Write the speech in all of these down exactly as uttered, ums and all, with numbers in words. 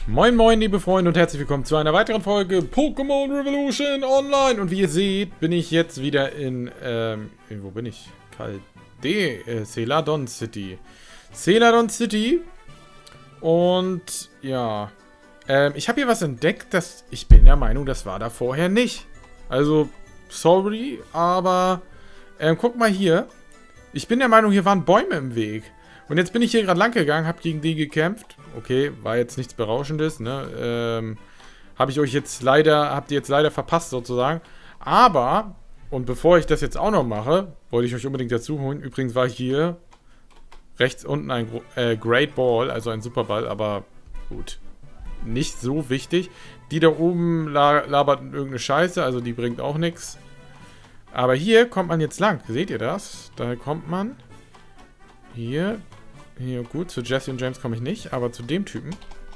Moin moin liebe Freunde und herzlich willkommen zu einer weiteren Folge Pokémon Revolution Online. Und wie ihr seht, bin ich jetzt wieder in, ähm, wo bin ich? Calde, äh, Celadon City. Celadon City. Und, ja, ähm, ich habe hier was entdeckt, das, ich bin der Meinung, das war da vorher nicht. Also, sorry, aber, ähm, guck mal hier. Ich bin der Meinung, hier waren Bäume im Weg. Und jetzt bin ich hier gerade lang gegangen, habe gegen die gekämpft. Okay, war jetzt nichts Berauschendes, ne? Ähm, habe ich euch jetzt leider, habt ihr jetzt leider verpasst sozusagen. Aber, und bevor ich das jetzt auch noch mache, wollte ich euch unbedingt dazu holen. Übrigens war hier rechts unten ein äh, Great Ball, also ein Superball, aber gut, nicht so wichtig. Die da oben la labert irgendeine Scheiße, also die bringt auch nichts. Aber hier kommt man jetzt lang, seht ihr das? Da kommt man hier... Hier, gut, zu Jesse und James komme ich nicht, aber zu dem Typen.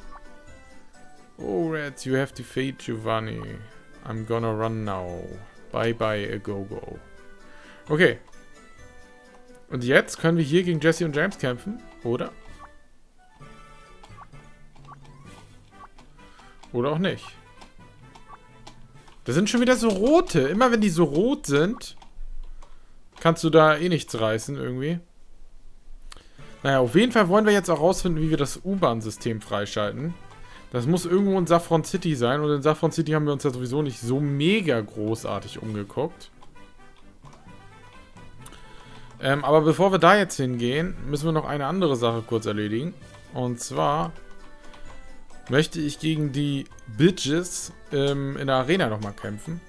Oh, Reds, you have defeated Giovanni. I'm gonna run now. Bye bye, a go-go. Okay. Und jetzt können wir hier gegen Jesse und James kämpfen, oder? Oder auch nicht. Das sind schon wieder so rote. Immer wenn die so rot sind, kannst du da eh nichts reißen irgendwie. Naja, auf jeden Fall wollen wir jetzt auch rausfinden, wie wir das U-Bahn-System freischalten. Das muss irgendwo in Saffron City sein. Und in Saffron City haben wir uns ja sowieso nicht so mega großartig umgeguckt. Ähm, aber bevor wir da jetzt hingehen, müssen wir noch eine andere Sache kurz erledigen. Und zwar möchte ich gegen die Bitches ähm, in der Arena nochmal kämpfen.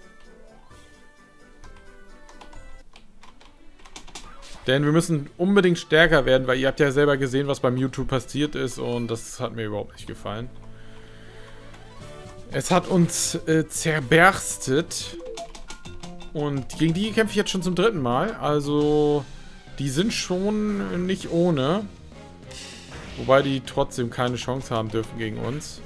Denn wir müssen unbedingt stärker werden, weil ihr habt ja selber gesehen, was beim Mewtwo passiert ist und das hat mir überhaupt nicht gefallen. Es hat uns äh, zerberstet und gegen die kämpfe ich jetzt schon zum dritten Mal. Also die sind schon nicht ohne. Wobei die trotzdem keine Chance haben dürfen gegen uns.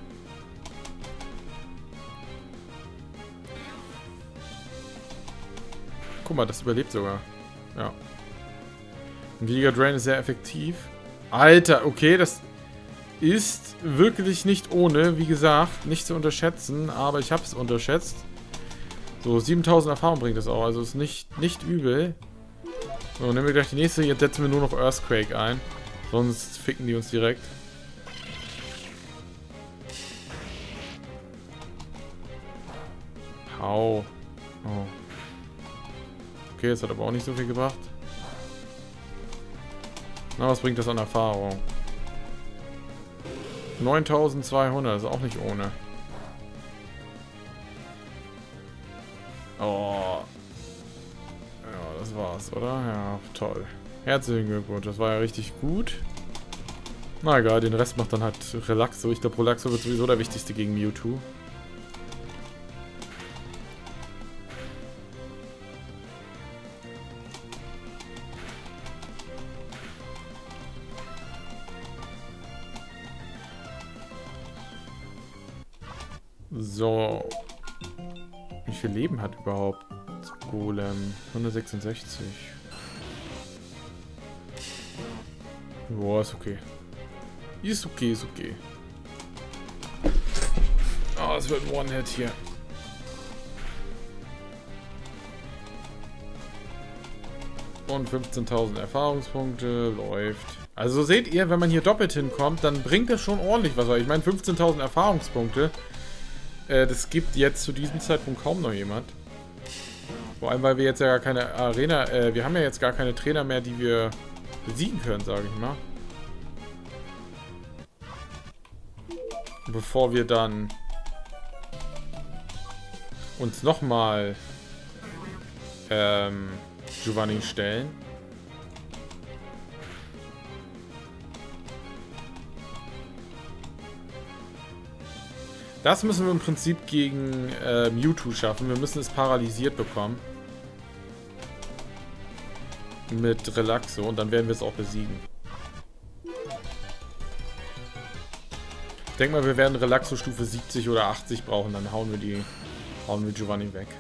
Guck mal, das überlebt sogar. Ja. Giga Drain ist sehr effektiv. Alter, okay, das ist wirklich nicht ohne. Wie gesagt, nicht zu unterschätzen, aber ich habe es unterschätzt. So, siebentausend Erfahrung bringt das auch, also ist nicht, nicht übel. So, nehmen wir gleich die nächste. Jetzt setzen wir nur noch Earthquake ein. Sonst ficken die uns direkt. Hau. Oh. Okay, das hat aber auch nicht so viel gebracht. Na, was bringt das an Erfahrung? neuntausendzweihundert, ist auch nicht ohne. Oh. Ja, das war's, oder? Ja, toll. Herzlichen Glückwunsch, das war ja richtig gut. Na egal, den Rest macht dann halt Relaxo. Ich glaube, Relaxo wird sowieso der wichtigste gegen Mewtwo. So. Wie viel Leben hat überhaupt Golem? hundertsechsundsechzig. Boah, ist okay. Ist okay, ist okay. Oh, es wird ein One-Hit hier. Und fünfzehntausend Erfahrungspunkte. Läuft. Also seht ihr, wenn man hier doppelt hinkommt, dann bringt das schon ordentlich was. Ich meine, fünfzehntausend Erfahrungspunkte. Das gibt jetzt zu diesem Zeitpunkt kaum noch jemand. Vor allem, weil wir jetzt ja gar keine Arena, äh, wir haben ja jetzt gar keine Trainer mehr, die wir besiegen können, sage ich mal. Bevor wir dann uns nochmal ähm, Giovanni stellen. Das müssen wir im Prinzip gegen äh, Mewtwo schaffen. Wir müssen es paralysiert bekommen. Mit Relaxo. Und dann werden wir es auch besiegen. Ich denke mal, wir werden Relaxo Stufe siebzig oder achtzig brauchen. Dann hauen wir die, hauen wir Giovanni weg.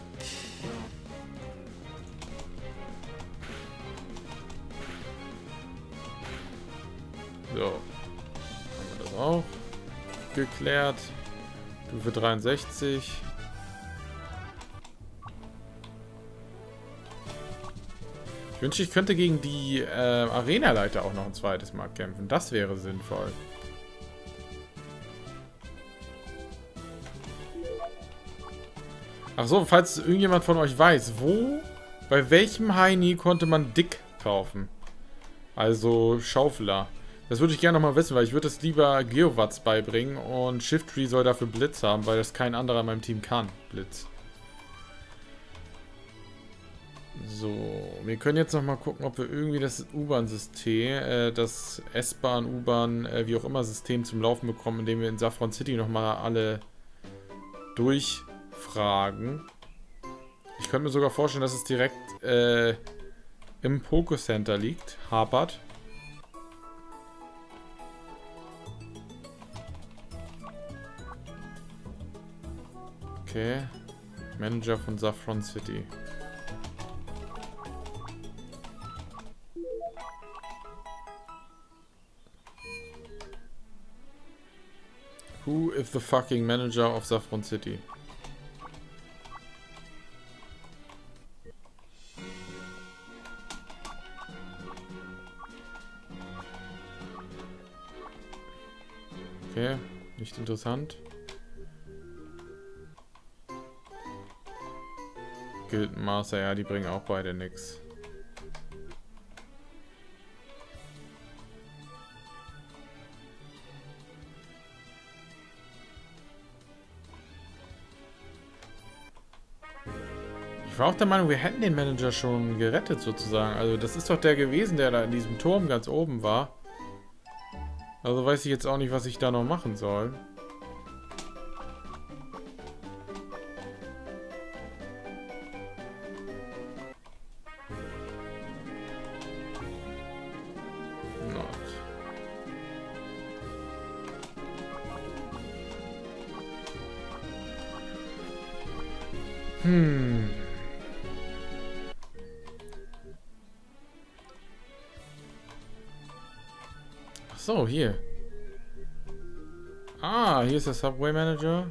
So. Haben wir das auch. geklärt. Stufe dreiundsechzig. Ich wünschte, ich könnte gegen die äh, Arenaleiter auch noch ein zweites Mal kämpfen. Das wäre sinnvoll. Ach so, falls irgendjemand von euch weiß, wo, bei welchem Heini konnte man Dick kaufen? Also Schaufler. Das würde ich gerne noch mal wissen, weil ich würde es lieber Geowatts beibringen und Shifttree soll dafür Blitz haben, weil das kein anderer in meinem Team kann. Blitz. So, wir können jetzt noch mal gucken, ob wir irgendwie das U-Bahn-System, äh, das S-Bahn, U-Bahn, äh, wie auch immer System zum Laufen bekommen, indem wir in Saffron City noch mal alle durchfragen. Ich könnte mir sogar vorstellen, dass es direkt äh, im Poké-Center liegt. Hapert. Okay. Manager von Saffron City. Who is the fucking manager of Saffron City? Okay, nicht interessant. Guildmaster, ja, die bringen auch beide nix. Ich war auch der Meinung, wir hätten den Manager schon gerettet sozusagen. Also das ist doch der gewesen, der da in diesem Turm ganz oben war. Also weiß ich jetzt auch nicht, was ich da noch machen soll. Hm. Ach so, hier. Ah, hier ist der Subway Manager.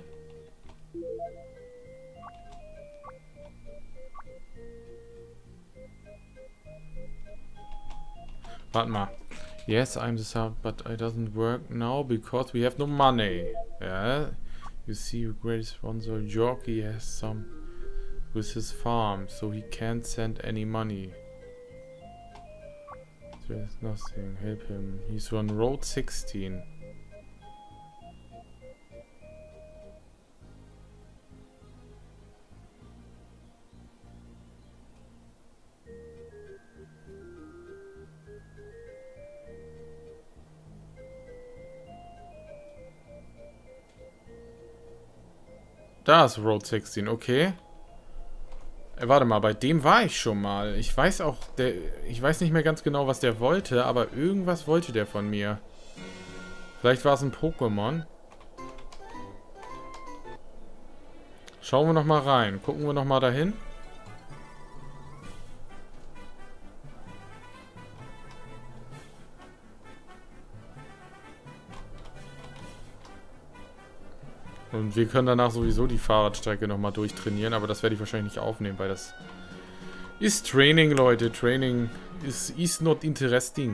Warte mal. Yes, I'm the sub, but it doesn't work now because we have no money. Yeah. You see, your great sponsor Jockey has some with his farm, so he can't send any money. There's nothing. Help him. He's on Road sixteen. Da ist Road sechzehn, okay. Äh, warte mal, bei dem war ich schon mal. Ich weiß auch, der, ich weiß nicht mehr ganz genau, was der wollte, aber irgendwas wollte der von mir. Vielleicht war es ein Pokémon. Schauen wir noch mal rein. Gucken wir noch mal dahin. Und wir können danach sowieso die Fahrradstrecke nochmal durchtrainieren, aber das werde ich wahrscheinlich nicht aufnehmen, weil das ist Training, Leute. Training is, is not interesting.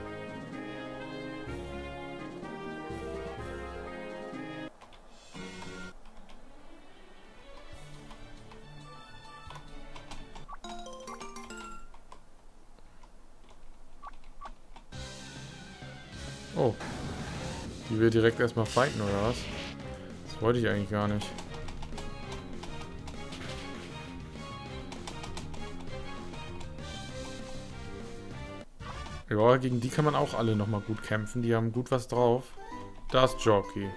Oh. Die will direkt erstmal fighten, oder was? Das wollte ich eigentlich gar nicht. Ja, gegen die kann man auch alle nochmal gut kämpfen. Die haben gut was drauf. Da ist Jockey.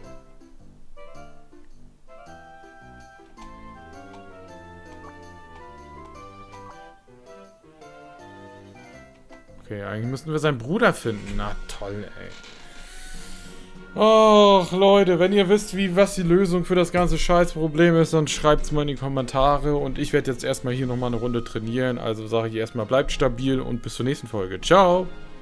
Okay, eigentlich müssten wir seinen Bruder finden. Na toll, ey. Och, Leute, wenn ihr wisst, wie was die Lösung für das ganze Scheißproblem ist, dann schreibt es mal in die Kommentare. Und ich werde jetzt erstmal hier nochmal eine Runde trainieren. Also sage ich erstmal, bleibt stabil und bis zur nächsten Folge. Ciao!